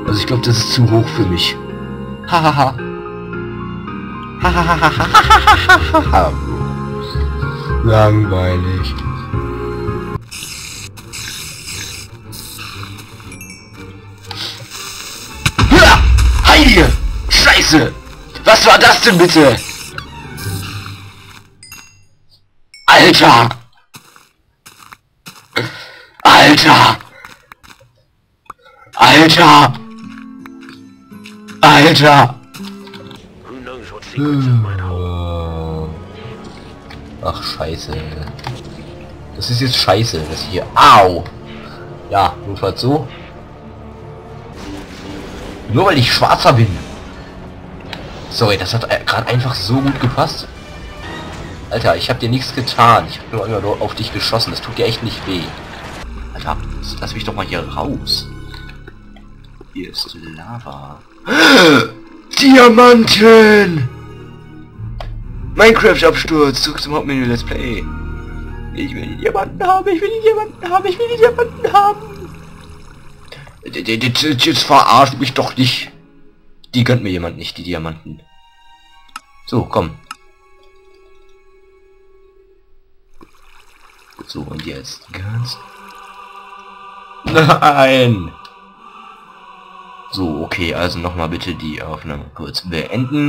Also ich glaube, das ist zu hoch für mich. Hahaha. Hahaha. Langweilig. Heilige Scheiße! Was war das denn bitte? Alter! Alter! Alter! Alter! Ach, scheiße. Das ist jetzt scheiße, das hier. Au! Ja, notfalls so. Nur weil ich schwarzer bin. Sorry, das hat gerade einfach so gut gepasst. Alter, ich habe dir nichts getan. Ich habe nur auf dich geschossen. Das tut dir echt nicht weh. Alter, lass mich doch mal hier raus. Hier ist Lava. Diamanten! Minecraft-Absturz. Zurück zum Hauptmenü Let's Play. Ich will die Diamanten haben. Ich will die Diamanten haben. Ich will die Diamanten haben. Jetzt verarscht mich doch nicht. Die gönnt mir jemand nicht, die Diamanten. So, komm. So, und jetzt ganz... Nein! So, okay, also nochmal bitte die Aufnahme kurz beenden.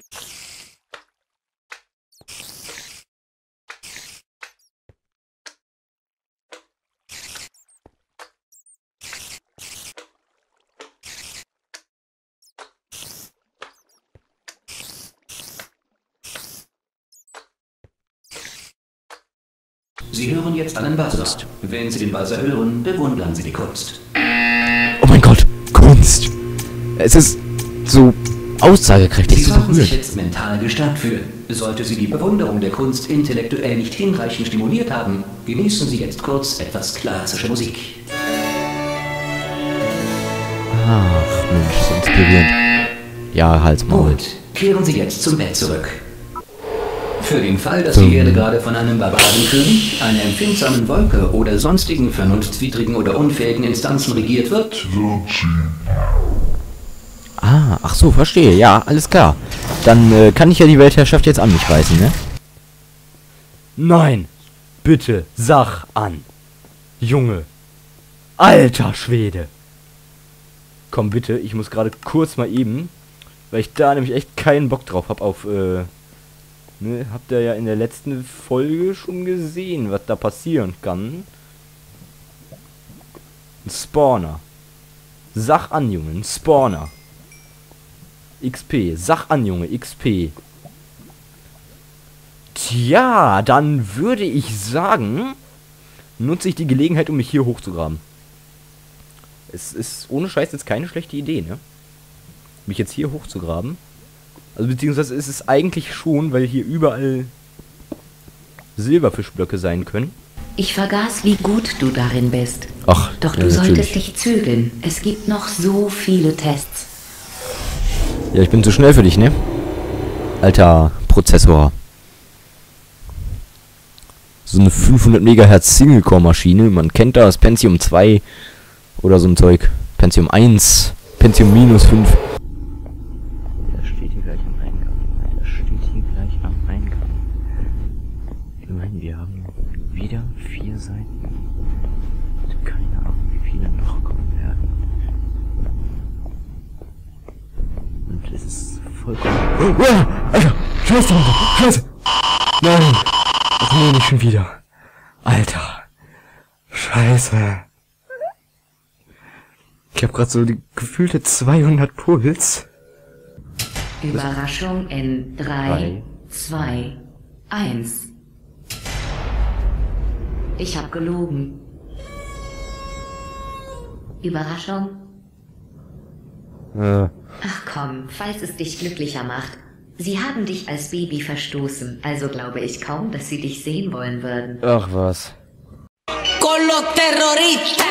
Sie hören jetzt einen Buzzer. Wenn Sie den Buzzer hören, bewundern Sie die Kunst. Oh mein Gott, Kunst! Es ist so aussagekräftig. Sie sollten sich jetzt mental gestärkt fühlen. Sollte Sie die Bewunderung der Kunst intellektuell nicht hinreichend stimuliert haben, genießen Sie jetzt kurz etwas klassische Musik. Ach Mensch, so inspirierend. Ja, halt's Maul. Gut, kehren Sie jetzt zum Bett zurück. Für den Fall, dass die Erde gerade von einem Barbarenkönig, einer empfindsamen Wolke oder sonstigen vernunftswidrigen oder unfähigen Instanzen regiert wird, Ah, ach so, verstehe. Ja, alles klar. Dann kann ich ja die Weltherrschaft jetzt an mich reißen, ne? Nein, bitte, sag an. Junge. Alter Schwede. Komm bitte, ich muss gerade kurz mal eben, weil ich da nämlich echt keinen Bock drauf habe auf, ne, habt ihr ja in der letzten Folge schon gesehen, was da passieren kann. Ein Spawner. Sag an, Junge, ein Spawner. XP, sag an, Junge, XP. Tja, dann würde ich sagen, nutze ich die Gelegenheit, um mich hier hochzugraben. Es ist ohne Scheiß jetzt keine schlechte Idee, ne? Mich jetzt hier hochzugraben. Also beziehungsweise ist es eigentlich schon, weil hier überall Silberfischblöcke sein können. Ich vergaß, wie gut du darin bist. Ach, Doch ja, du solltest natürlich. dich zügeln. Es gibt noch so viele Tests. Ja, ich bin zu schnell für dich, ne? Alter Prozessor. So eine 500 MHz Single-Core-Maschine. Man kennt das. Pentium 2 oder so ein Zeug. Pentium 1. Pentium minus 5. Das steht hier gleich am Eingang. Das steht hier gleich am Eingang. Ich meine, wir haben wieder 4 Seiten. Keine Ahnung, wie viele noch kommen werden. Und es ist vollkommen... Oh, Alter! Scheiße! Scheiße! Nein! Ach nee, nicht schon wieder. Alter! Scheiße! Ich hab grad so die gefühlte 200 Puls. Überraschung in 3, 2, 1. Ich hab gelogen. Überraschung? Ach komm, falls es dich glücklicher macht. Sie haben dich als Baby verstoßen, also glaube ich kaum, dass sie dich sehen wollen würden. Ach was. Con los terroristas.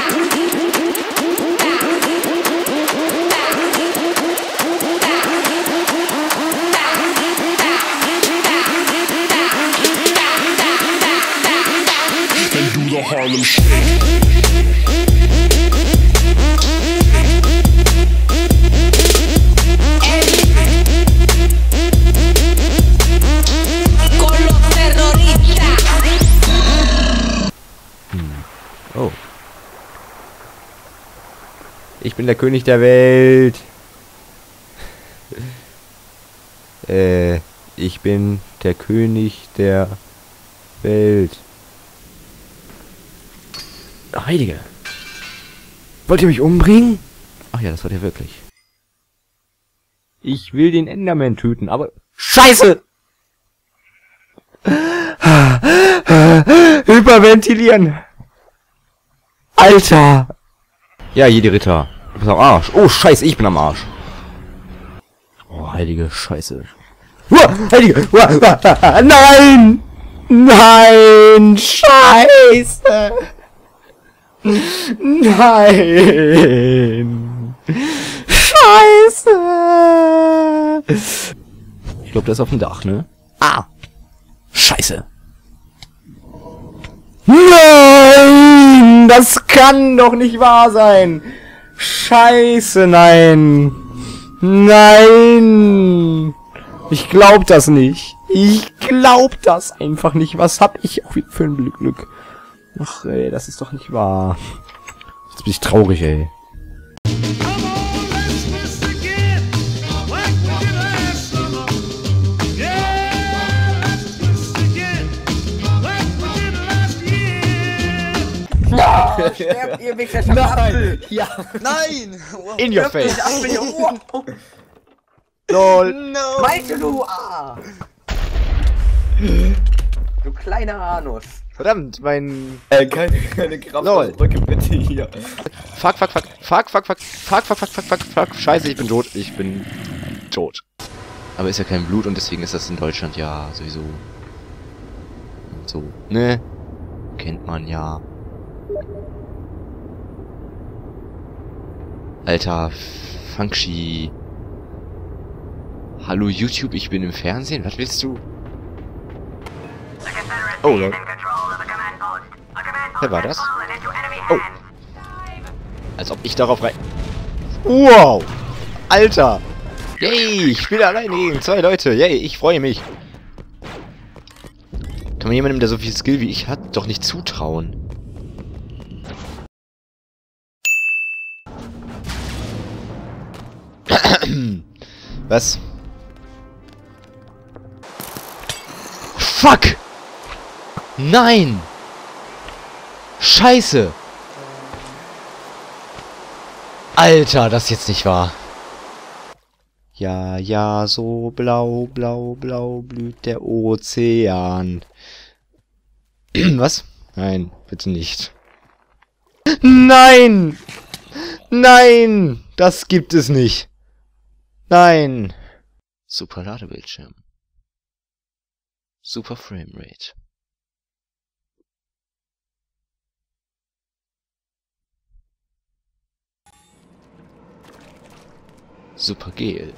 They do the Harlem Shake. bin der König der Welt. Ich bin der König der Welt. Heilige. Wollt ihr mich umbringen? Ach ja, das wollt ihr wirklich. Ich will den Enderman töten, aber... Scheiße! Hyperventilieren! Alter! Ja, jede Ritter. Du bist am Arsch. Oh, scheiße, ich bin am Arsch. Oh, heilige Scheiße. Heilige! Nein! Nein! Scheiße! Nein! Scheiße! Ich glaube, der ist auf dem Dach, ne? Ah! Scheiße! Nein! Das kann doch nicht wahr sein! Scheiße, nein! Nein! Ich glaub das nicht! Ich glaub das einfach nicht! Was hab ich auch für ein Glück? Ach ey, das ist doch nicht wahr. Jetzt bin ich traurig, ey. Sterbt ihr Wichser, Nein! Ja! Nein! In your face! LOL! No. Meinst du? Ah! Du kleiner Anus! Verdammt, mein... Keine Kraft LOL. Drücke bitte hier. Fuck. Scheiße, ich bin tot. Ich bin tot. Aber ist ja kein Blut und deswegen ist das in Deutschland ja sowieso... So, ne? Kennt man ja. Alter, Funkshi. Hallo YouTube, ich bin im Fernsehen. Was willst du? Oh, Lord. Wer war das? Oh. Als ob ich darauf rein... Wow! Alter! Yay! Ich spiele alleine gegen 2 Leute. Yay, ich freue mich. Kann man jemandem, der so viel Skill wie ich hat, doch nicht zutrauen? Was? Fuck! Nein! Scheiße! Alter, das ist jetzt nicht wahr. Ja, so blau blüht der Ozean. Was? Nein, bitte nicht. Nein! Nein! Das gibt es nicht. Nein! Super Ladebildschirm. Super Framerate. Super Gel.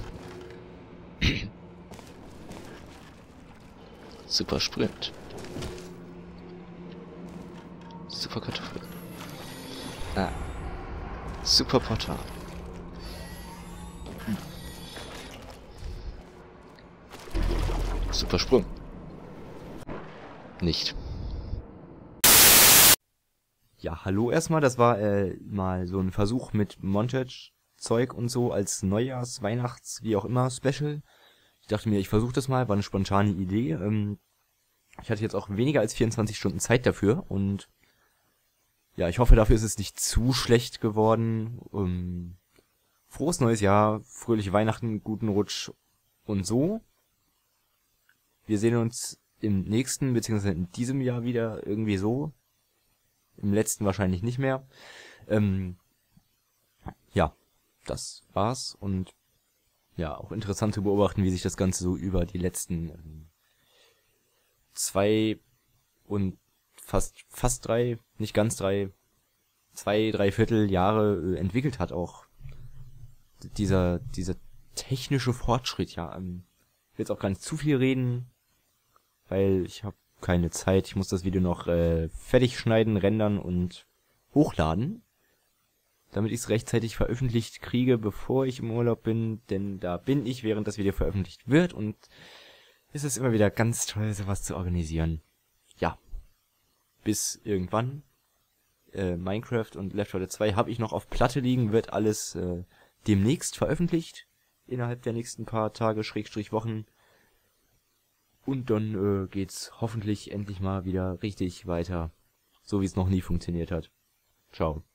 Super Sprint. Super Kartoffel. Ah. Super Portal. Super Sprung. Nicht. Ja, hallo erstmal. Das war mal so ein Versuch mit Montage-Zeug und so als Neujahrs-, Weihnachts-, wie auch immer Special. Ich dachte mir, ich versuche das mal, war eine spontane Idee. Ich hatte jetzt auch weniger als 24 Stunden Zeit dafür und ja, ich hoffe, dafür ist es nicht zu schlecht geworden. Frohes neues Jahr, fröhliche Weihnachten, guten Rutsch und so. Wir sehen uns im nächsten, beziehungsweise in diesem Jahr wieder irgendwie so. Im letzten wahrscheinlich nicht mehr. Ja, das war's. Und ja, auch interessant zu beobachten, wie sich das Ganze so über die letzten 2 und fast 3, nicht ganz 3, 2-3 Jahre entwickelt hat auch. Dieser technische Fortschritt, ja. Ich will jetzt auch gar nicht zu viel reden, weil ich habe keine Zeit. Ich muss das Video noch fertig schneiden, rendern und hochladen, damit ich es rechtzeitig veröffentlicht kriege, bevor ich im Urlaub bin, denn da bin ich, während das Video veröffentlicht wird, und es ist immer wieder ganz toll, sowas zu organisieren. Ja, bis irgendwann. Minecraft und Left 4 Dead 2 habe ich noch auf Platte liegen, wird alles demnächst veröffentlicht, innerhalb der nächsten paar Tage, / Wochen. Und dann geht's hoffentlich endlich mal wieder richtig weiter, so wie es noch nie funktioniert hat. Ciao.